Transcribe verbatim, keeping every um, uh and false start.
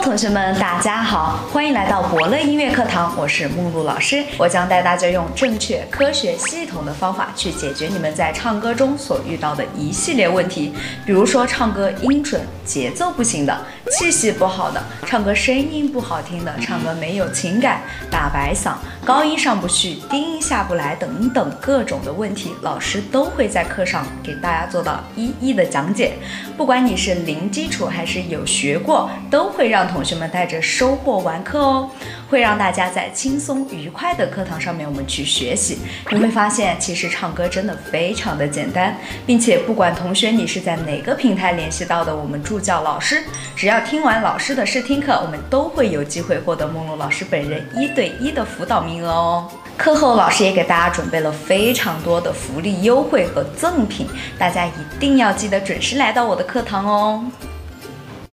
同学们，大家好，欢迎来到伯乐音乐课堂，我是梦露老师。我将带大家用正确、科学、系统的方法去解决你们在唱歌中所遇到的一系列问题。比如说，唱歌音准、节奏不行的，气息不好的，唱歌声音不好听的，唱歌没有情感，大白嗓，高音上不去，低音下不来等等各种的问题，老师都会在课上给大家做到一一的讲解。不管你是零基础还是有学过，都会让同学们带着收获完课哦，会让大家在轻松愉快的课堂上面我们去学习。你会发现，其实唱歌真的非常的简单，并且不管同学你是在哪个平台联系到的我们助教老师，只要听完老师的试听课，我们都会有机会获得梦露老师本人一对一的辅导名额哦。课后老师也给大家准备了非常多的福利优惠和赠品，大家一定要记得准时来到我的课堂哦。